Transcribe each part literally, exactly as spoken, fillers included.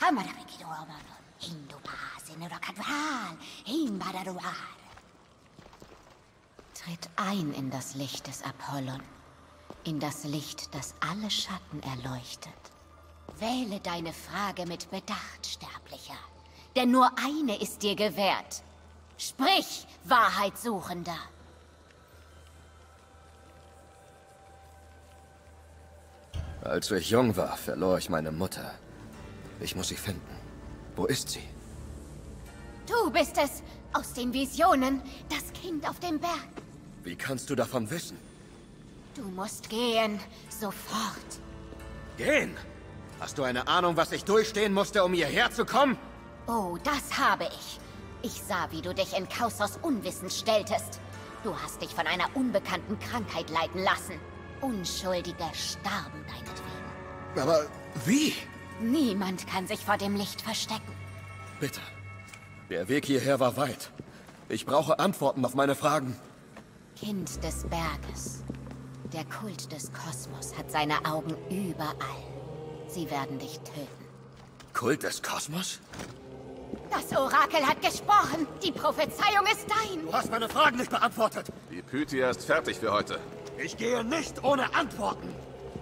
Tritt ein in das Licht des Apollon, in das Licht, das alle Schatten erleuchtet. Wähle deine Frage mit Bedacht, Sterblicher, denn nur eine ist dir gewährt. Sprich, Wahrheitssuchender! Als ich jung war, verlor ich meine Mutter. Ich muss sie finden. Wo ist sie? Du bist es, aus den Visionen, das Kind auf dem Berg. Wie kannst du davon wissen? Du musst gehen, sofort. Gehen? Hast du eine Ahnung, was ich durchstehen musste, um hierher zu kommen? Oh, das habe ich. Ich sah, wie du dich in Kausos Unwissen stelltest. Du hast dich von einer unbekannten Krankheit leiten lassen. Unschuldige starben deinetwegen. Aber wie? Niemand kann sich vor dem Licht verstecken. Bitte. Der Weg hierher war weit. Ich brauche Antworten auf meine Fragen. Kind des Berges. Der Kult des Kosmos hat seine Augen überall. Sie werden dich töten. Kult des Kosmos? Das Orakel hat gesprochen. Die Prophezeiung ist dein. Du hast meine Fragen nicht beantwortet. Die Pythia ist fertig für heute. Ich gehe nicht ohne Antworten.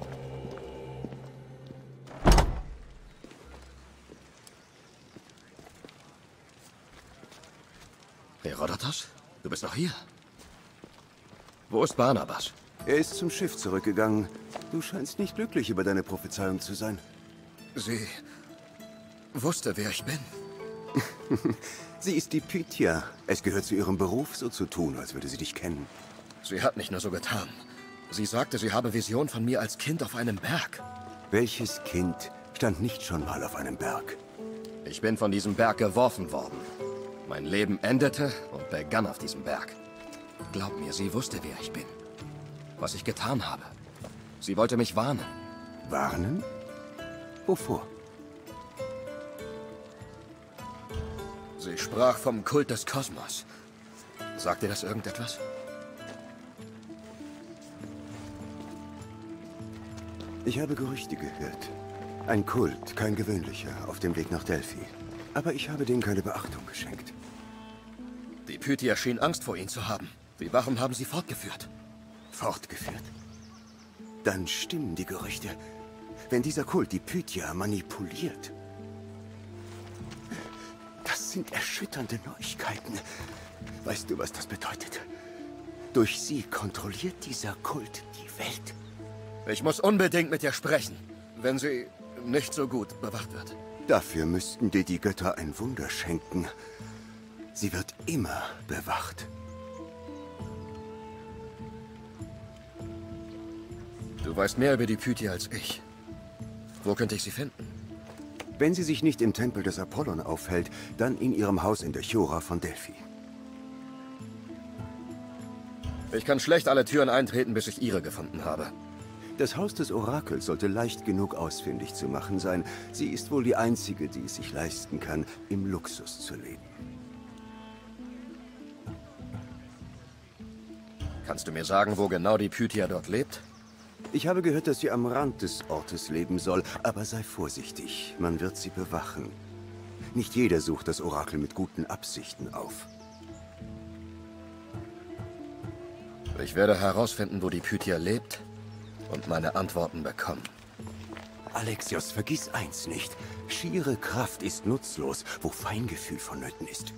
Herodotos? Du bist noch hier? Wo ist Barnabas? Er ist zum Schiff zurückgegangen. Du scheinst nicht glücklich über deine Prophezeiung zu sein. Sie wusste, wer ich bin. Sie ist die Pythia. Es gehört zu ihrem Beruf, so zu tun, als würde sie dich kennen. Sie hat nicht nur so getan. Sie sagte, sie habe Vision von mir als Kind auf einem Berg. Welches Kind stand nicht schon mal auf einem Berg? Ich bin von diesem Berg geworfen worden. Mein Leben endete und begann auf diesem Berg. Glaub mir, sie wusste, wer ich bin. Was ich getan habe. Sie wollte mich warnen. Warnen? Wovor? Sie sprach vom Kult des Kosmos. Sagt dir das irgendetwas? Ich habe Gerüchte gehört. Ein Kult, kein gewöhnlicher, auf dem Weg nach Delphi. Aber ich habe denen keine Beachtung geschenkt. Die Pythia schien Angst vor ihnen zu haben. Die Wachen haben sie fortgeführt. Fortgeführt? Dann stimmen die Gerüchte. Wenn dieser Kult die Pythia manipuliert. Das sind erschütternde Neuigkeiten. Weißt du, was das bedeutet? Durch sie kontrolliert dieser Kult die Welt. Ich muss unbedingt mit ihr sprechen, wenn sie nicht so gut bewacht wird. Dafür müssten dir die Götter ein Wunder schenken. Sie wird immer bewacht. Du weißt mehr über die Pythia als ich. Wo könnte ich sie finden? Wenn sie sich nicht im Tempel des Apollon aufhält, dann in ihrem Haus in der Chora von Delphi. Ich kann schlecht alle Türen eintreten, bis ich ihre gefunden habe. Das Haus des Orakels sollte leicht genug ausfindig zu machen sein. Sie ist wohl die einzige, die es sich leisten kann, im Luxus zu leben. Kannst du mir sagen, wo genau die Pythia dort lebt? Ich habe gehört, dass sie am Rand des Ortes leben soll, aber sei vorsichtig, man wird sie bewachen. Nicht jeder sucht das Orakel mit guten Absichten auf. Ich werde herausfinden, wo die Pythia lebt und meine Antworten bekommen. Alexios, vergiss eins nicht. Schiere Kraft ist nutzlos, wo Feingefühl vonnöten ist.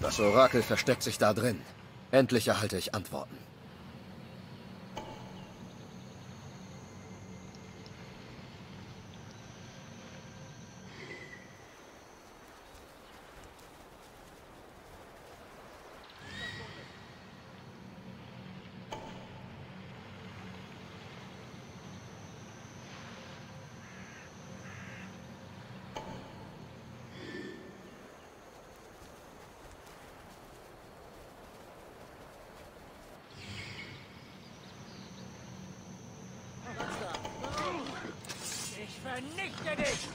Das Orakel versteckt sich da drin. Endlich erhalte ich Antworten. Ich vernichte dich!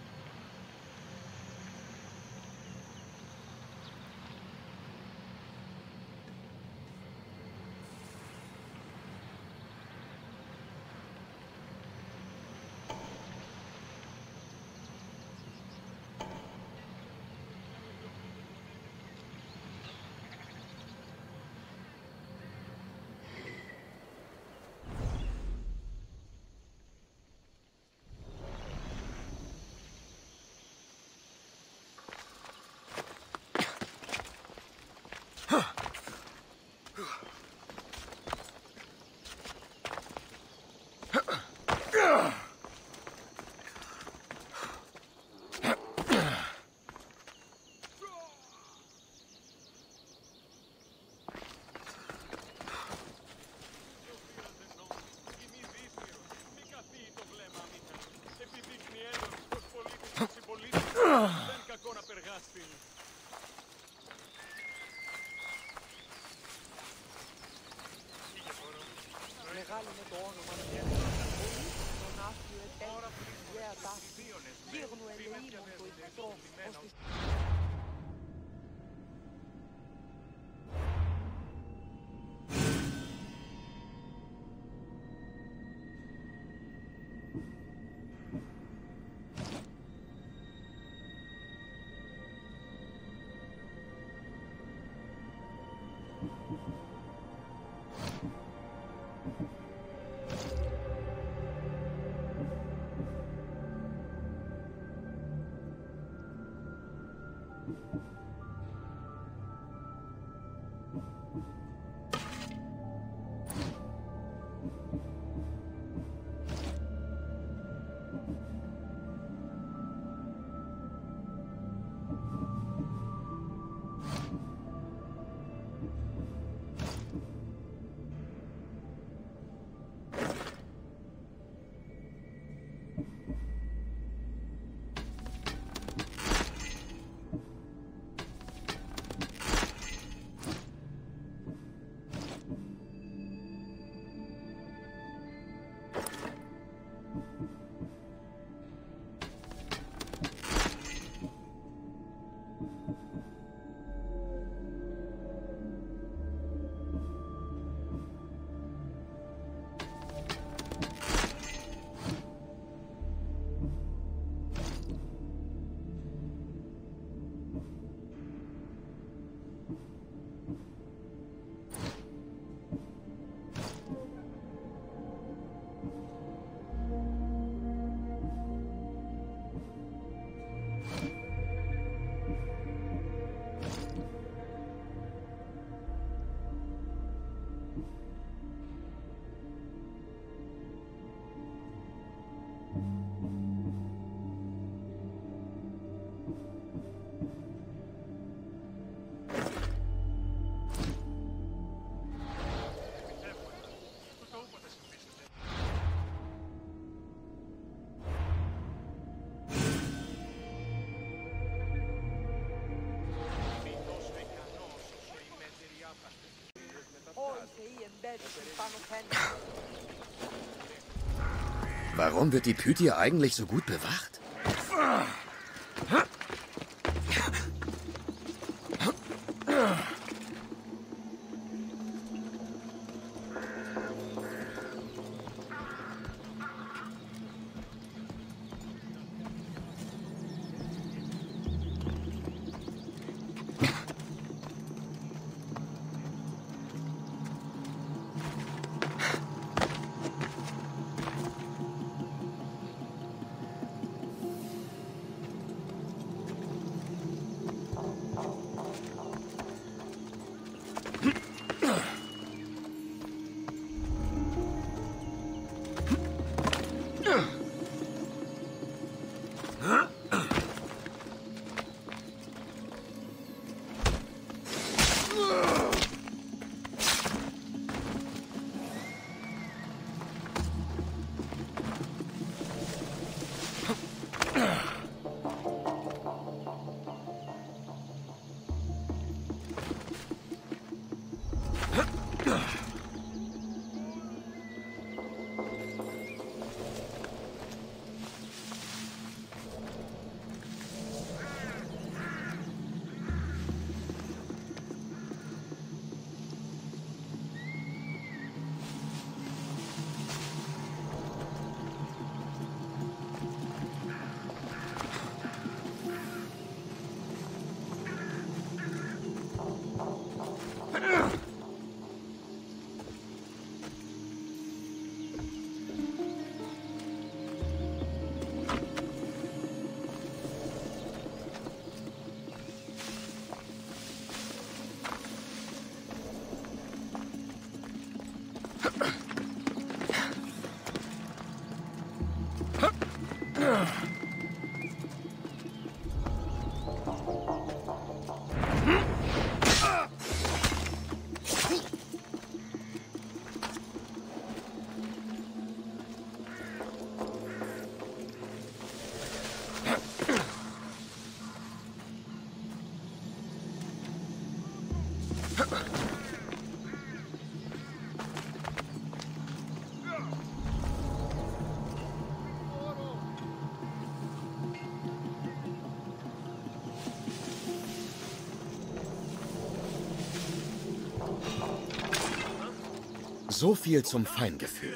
Warum wird die Pythia eigentlich so gut bewacht? So viel zum Feingefühl.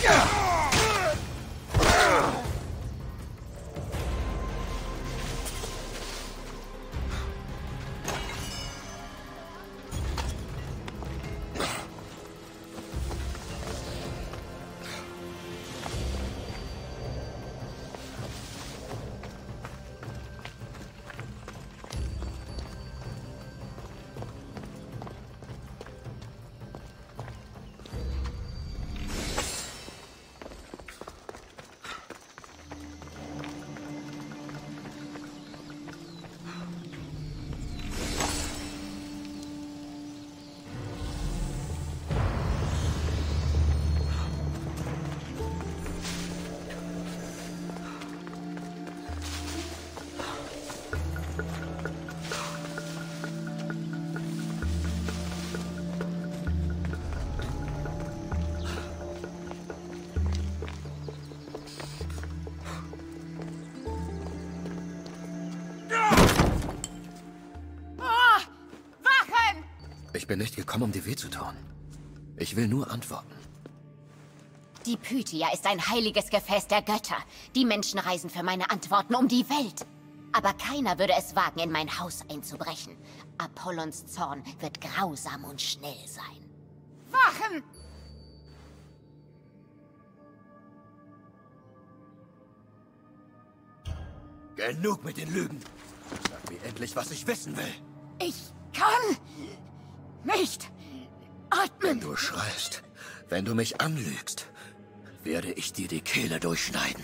Ich bin nicht gekommen, um dir weh zu tun. Ich will nur antworten. Die Pythia ist ein heiliges Gefäß der Götter. Die Menschen reisen für meine Antworten um die Welt. Aber keiner würde es wagen, in mein Haus einzubrechen. Apollons Zorn wird grausam und schnell sein. Wachen! Genug mit den Lügen. Sag mir endlich, was ich wissen will. Ich kann nicht atmen. Wenn du schreist, wenn du mich anlügst, werde ich dir die Kehle durchschneiden.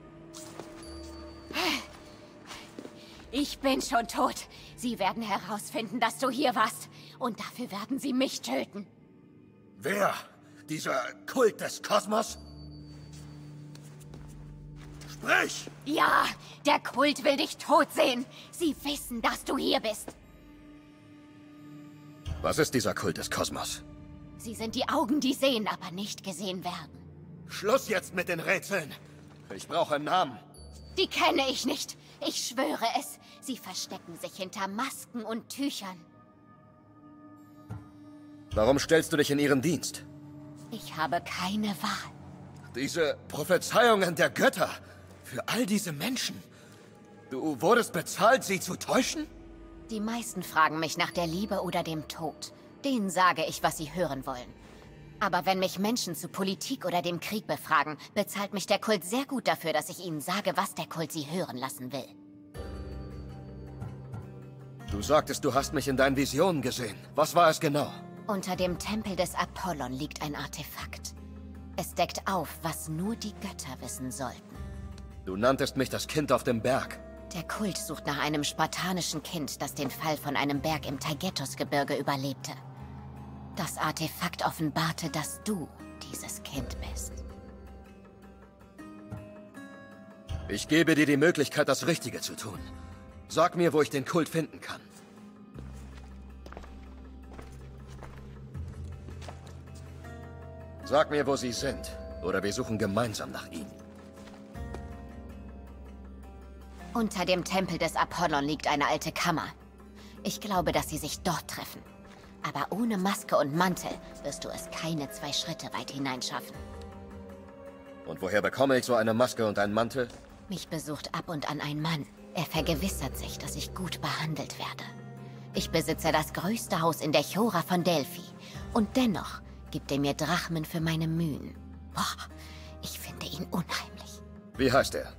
Ich bin schon tot. Sie werden herausfinden, dass du hier warst. Und dafür werden sie mich töten. Wer? Dieser Kult des Kosmos? Sprich! Ja, der Kult will dich tot sehen. Sie wissen, dass du hier bist. Was ist dieser Kult des Kosmos? Sie sind die Augen, die sehen, aber nicht gesehen werden. Schluss jetzt mit den Rätseln. Ich brauche einen Namen. Die kenne ich nicht. Ich schwöre es. Sie verstecken sich hinter Masken und Tüchern. Warum stellst du dich in ihren Dienst? Ich habe keine Wahl. Diese Prophezeiungen der Götter. Für all diese Menschen. Du wurdest bezahlt, sie zu täuschen? Die meisten fragen mich nach der Liebe oder dem Tod. Denen sage ich, was sie hören wollen. Aber wenn mich Menschen zu Politik oder dem Krieg befragen, bezahlt mich der Kult sehr gut dafür, dass ich ihnen sage, was der Kult sie hören lassen will. Du sagtest, du hast mich in deinen Visionen gesehen. Was war es genau? Unter dem Tempel des Apollon liegt ein Artefakt. Es deckt auf, was nur die Götter wissen sollten. Du nanntest mich das Kind auf dem Berg. Der Kult sucht nach einem spartanischen Kind, das den Fall von einem Berg im Taygetus-Gebirge überlebte. Das Artefakt offenbarte, dass du dieses Kind bist. Ich gebe dir die Möglichkeit, das Richtige zu tun. Sag mir, wo ich den Kult finden kann. Sag mir, wo sie sind, oder wir suchen gemeinsam nach ihnen. Unter dem Tempel des Apollon liegt eine alte Kammer. Ich glaube, dass sie sich dort treffen. Aber ohne Maske und Mantel wirst du es keine zwei Schritte weit hineinschaffen. Und woher bekomme ich so eine Maske und einen Mantel? Mich besucht ab und an ein Mann. Er vergewissert sich, dass ich gut behandelt werde. Ich besitze das größte Haus in der Chora von Delphi. Und dennoch gibt er mir Drachmen für meine Mühen. Boah, ich finde ihn unheimlich. Wie heißt er?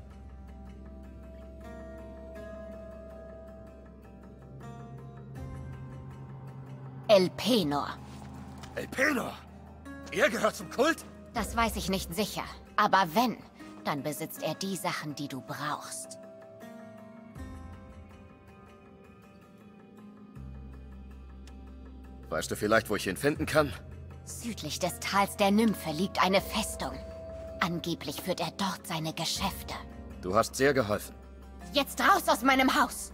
Elpenor. Elpenor? Er gehört zum Kult? Das weiß ich nicht sicher. Aber wenn, dann besitzt er die Sachen, die du brauchst. Weißt du vielleicht, wo ich ihn finden kann? Südlich des Tals der Nymphe liegt eine Festung. Angeblich führt er dort seine Geschäfte. Du hast sehr geholfen. Jetzt raus aus meinem Haus!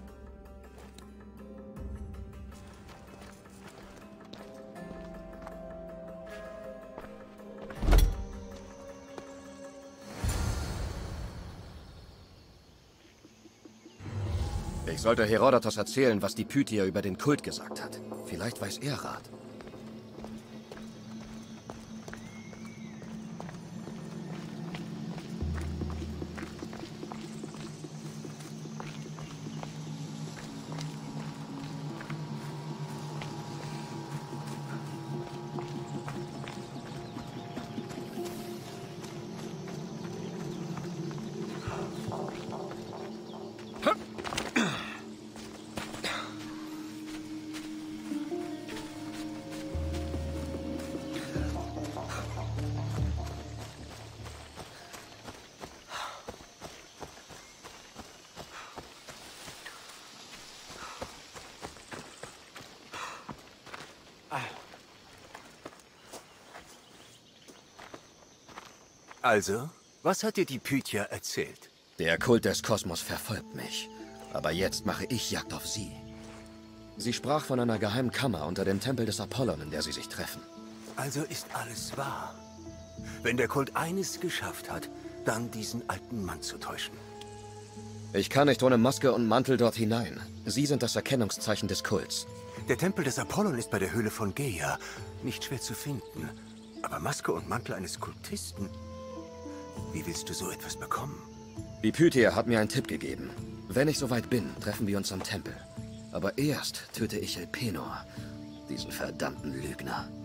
Ich sollte Herodotos erzählen, was die Pythia über den Kult gesagt hat. Vielleicht weiß er Rat. Also, was hat dir die Pythia erzählt? Der Kult des Kosmos verfolgt mich. Aber jetzt mache ich Jagd auf sie. Sie sprach von einer geheimen Kammer unter dem Tempel des Apollon, in der sie sich treffen. Also ist alles wahr. Wenn der Kult eines geschafft hat, dann diesen alten Mann zu täuschen. Ich kann nicht ohne Maske und Mantel dort hinein. Sie sind das Erkennungszeichen des Kults. Der Tempel des Apollon ist bei der Höhle von Gaia. Nicht schwer zu finden. Aber Maske und Mantel eines Kultisten? Wie willst du so etwas bekommen? Die Pythia hat mir einen Tipp gegeben. Wenn ich soweit bin, treffen wir uns am Tempel. Aber erst töte ich Elpenor, diesen verdammten Lügner.